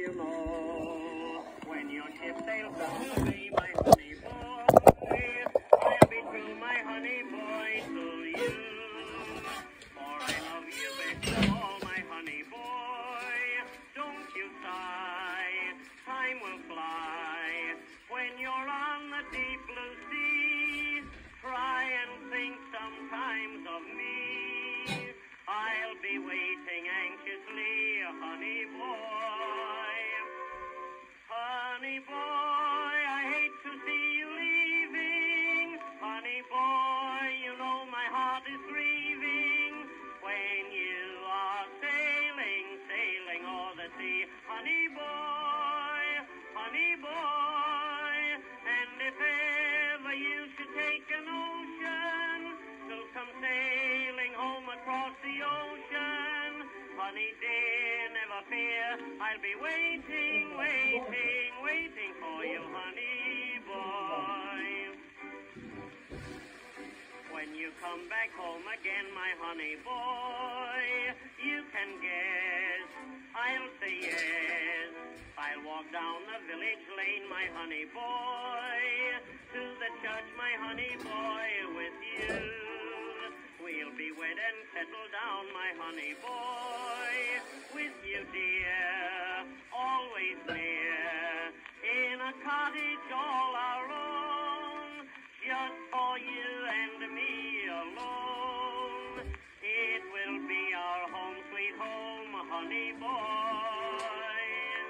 you know. When your ship sails down the bay, my honey boy, I'll be true, my honey boy, to you. For I love you best of all, my honey boy. Don't you sigh, time will fly. When you're on the deep blue sea, try and think sometimes of me. I'll be waiting anxiously, honey boy. Honey boy, I hate to see you leaving. Honey boy, you know my heart is grieving. When you are sailing, sailing o'er the sea. Honey boy, honey boy. And if ever you should take an ocean, so come sailing home across the ocean. Honey dear, never fear, I'll be waiting, waiting, waiting for you, honey boy. When you come back home again, my honey boy, you can guess, I'll say yes. I'll walk down the village lane, my honey boy, to the church, my honey boy, with you. We'll be wed and settle down, my honey boy, with you, dear, always near, in a cottage all our own, just for you and me alone. It will be our home, sweet home, honey boy.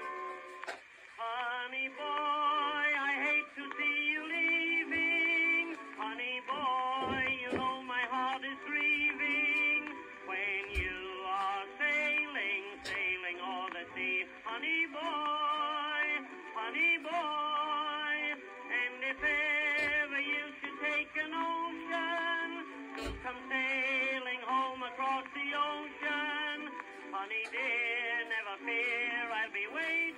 Honey boy, I hate to see you leaving. Honey boy, you know my heart is grieving. When you are sailing, sailing o'er the sea. Honey boy, honey boy. And if ever you should take an ocean, so come sailing home across the ocean. Honey dear, never fear, I'll be waiting.